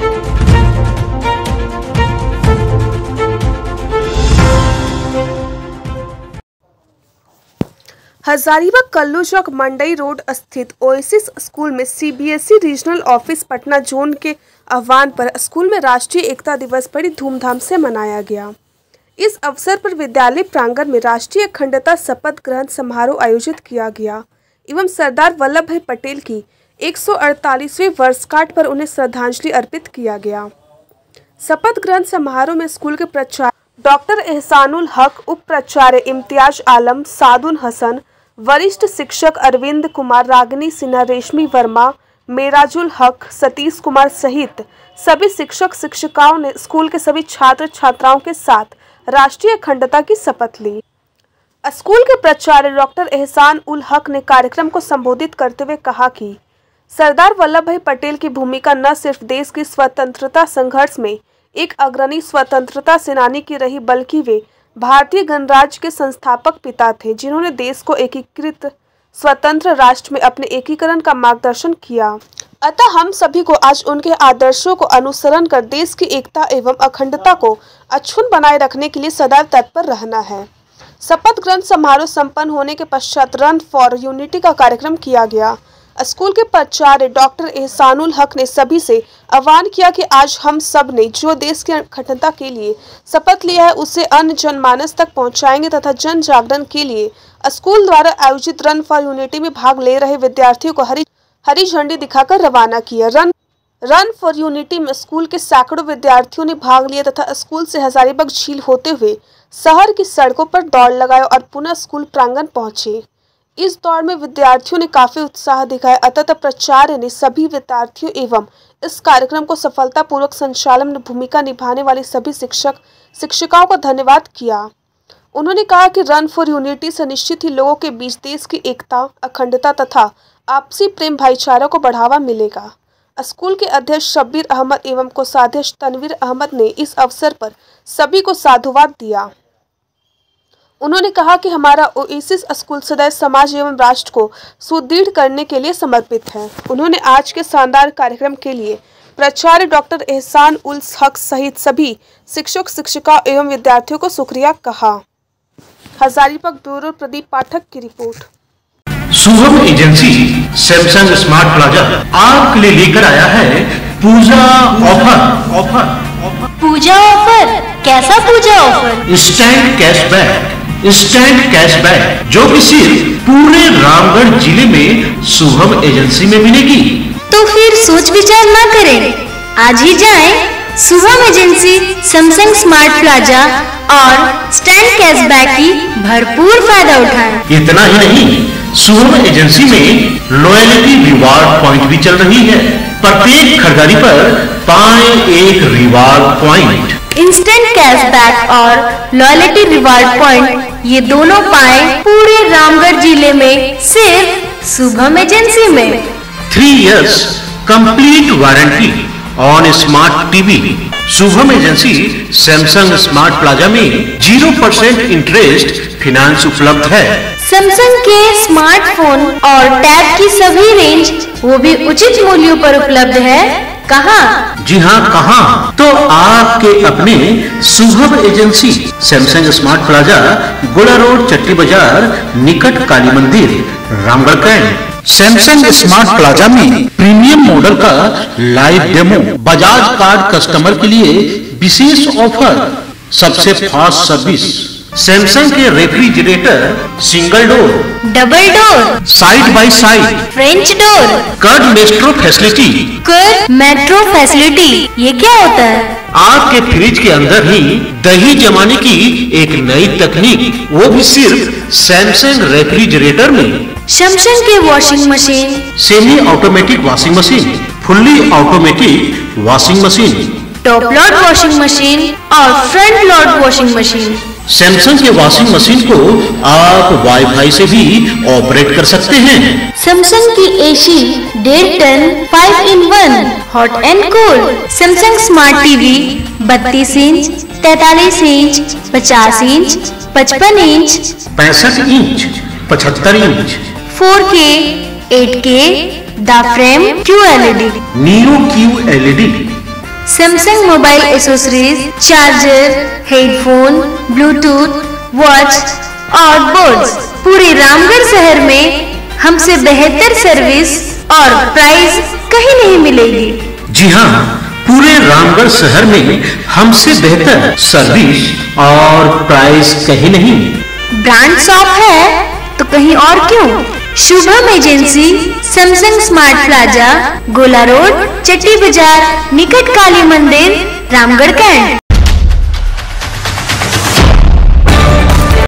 Hazaribagh Kallu Chowk Mandai road स्थित Oasis school में CBSE regional office Patna zone के आह्वान पर स्कूल में राष्ट्रीय एकता दिवस बड़ी धूमधाम से मनाया गया। इस अवसर पर विद्यालय प्रांगण में राष्ट्रीय अखंडता शपथ ग्रहण समारोह आयोजित किया गया एवं सरदार वल्लभ भाई पटेल की 148वीं वर्षगांठ पर उन्हें श्रद्धांजलि अर्पित किया गया। शपथ ग्रहण समारोह में स्कूल के प्राचार्य डॉक्टर एहसानुल हक, उप प्राचार्य इम्तियाज आलम, सादुन हसन, वरिष्ठ शिक्षक अरविंद कुमार, रागिनी सिन्हा, रेशमी वर्मा, मेराजुल हक, सतीश कुमार सहित सभी शिक्षक शिक्षिकाओं ने स्कूल के सभी छात्र छात्राओं के साथ राष्ट्रीय अखंडता की शपथ ली। स्कूल के प्राचार्य डॉक्टर एहसान उल हक ने कार्यक्रम को संबोधित करते हुए कहा कि सरदार वल्लभ भाई पटेल की भूमिका न सिर्फ देश की स्वतंत्रता संघर्ष में एक अग्रणी स्वतंत्रता सेनानी की रही, बल्कि वे भारतीय गणराज्य के संस्थापक पिता थे, जिन्होंने देश को एकीकृत स्वतंत्र राष्ट्र में अपने एकीकरण का मार्गदर्शन किया। अतः हम सभी को आज उनके आदर्शों को अनुसरण कर देश की एकता एवं अखंडता को अक्षुण्ण बनाए रखने के लिए सदैव तत्पर रहना है। शपथ ग्रहण समारोह संपन्न होने के पश्चात रन फॉर यूनिटी का कार्यक्रम किया गया। स्कूल के प्राचार्य डॉक्टर एहसानुल हक ने सभी से आह्वान किया कि आज हम सब ने जो देश की अखंडता के लिए शपथ लिया है उसे अन्य जनमानस तक पहुंचाएंगे तथा जन जागरण के लिए स्कूल द्वारा आयोजित रन फॉर यूनिटी में भाग ले रहे विद्यार्थियों को हरी झंडी दिखाकर रवाना किया। रन फॉर यूनिटी में स्कूल के सैकड़ों विद्यार्थियों ने भाग लिया तथा स्कूल से हजारीबाग झील होते हुए शहर की सड़कों पर दौड़ लगाए और पुनः स्कूल प्रांगण पहुंचे। इस दौड़ में विद्यार्थियों ने काफी उत्साह दिखाया। अतः प्राचार्य ने सभी विद्यार्थियों एवं इस कार्यक्रम को सफलतापूर्वक संचालन में भूमिका निभाने वाले सभी शिक्षक शिक्षिकाओं का धन्यवाद किया। उन्होंने कहा कि रन फॉर यूनिटी से निश्चित ही लोगों के बीच देश की एकता, अखंडता तथा आपसी प्रेम भाईचारा को बढ़ावा मिलेगा। स्कूल के अध्यक्ष शब्बीर अहमद एवं कोषाध्यक्ष तनवीर अहमद ने इस अवसर पर सभी को साधुवाद दिया। उन्होंने कहा कि हमारा ओएसिस स्कूल सदैव समाज एवं राष्ट्र को सुदृढ़ करने के लिए समर्पित है। उन्होंने आज के शानदार कार्यक्रम के लिए प्राचार्य डॉक्टर एहसान उल हक सहित सभी शिक्षक शिक्षिका एवं विद्यार्थियों को शुक्रिया कहा। हजारीबाग ब्यूरो प्रदीप पाठक की रिपोर्ट। Shubham agency Samsung smart plaza आपके लिए लेकर आया है पूजा ऑफर। पूजा ऑफर? कैसा पूजा ऑफर? इंस्टेंट कैशबैक जो कि सिर्फ पूरे रामगढ़ जिले में शुभम एजेंसी में मिलेगी। तो फिर सोच विचार ना करें, आज ही जाएं Shubham agency Samsung smart plaza और स्टैंड कैशबैक की भरपूर फायदा उठाएं। इतना ही नहीं, शुभम एजेंसी में लॉयल्टी रिवार्ड पॉइंट भी चल रही है। प्रत्येक खरीदारी पर पाएं एक रिवार्ड पॉइंट। इंस्टेंट कैशबैक और लॉयल्टी रिवार्ड पॉइंट ये दोनों पाएं पूरे रामगढ़ जिले में सिर्फ शुभम एजेंसी में। 3 years complete warranty on smart TV. Shubham agency Samsung smart plaza में 0% इंटरेस्ट फाइनेंस उपलब्ध है। सैमसंग के स्मार्टफोन और टैब की सभी रेंज वो भी उचित मूल्यों पर उपलब्ध है। कहाँ? जी हाँ, कहाँ? तो आपके अपने Shubham agency Samsung smart plaza, Gola road, Chatti बाजार, निकट काली मंदिर, Ramgarh cantt. Samsung smart plaza में प्रीमियम मॉडल का live demo, Bajaj card customer के लिए विशेष ऑफर, सबसे फास्ट सर्विस, सैमसंग के refrigerator single door, double door, side by side, French door, curd metro facility. Curd metro facility ये क्या होता है? आपके फ्रिज के अंदर ही दही जमाने की एक नई तकनीक, वो भी सिर्फ सैमसंग रेफ्रिजरेटर में। सैमसंग के washing machine, semi automatic washing machine, fully automatic washing machine, top load washing machine और front load washing machine. Samsung के वॉशिंग मशीन को आप वाईफाई से भी ऑपरेट कर सकते हैं। सैमसंग की AC 1.5 ton 5-in-1 hot and cold. Samsung smart TV 32 inch, 43 inch, 50 inch, 55 inch, 65 inch, 75 inch, 4K, 8K, the frame QLED, neo QLED, Samsung mobile accessories, charger, headphone, bluetooth, watch और buds पूरे रामगढ़ शहर में हमसे बेहतर service और price कहीं नहीं मिलेगी। जी हाँ, पूरे रामगढ़ शहर में हमसे बेहतर सर्विस और प्राइस कहीं नहीं। ब्रांड शॉप है तो कहीं और क्यों? Shubham agency, Samsung smart plaza, Gola road, Chatti बाजार, निकट काली मंदिर, रामगढ़ कैंट।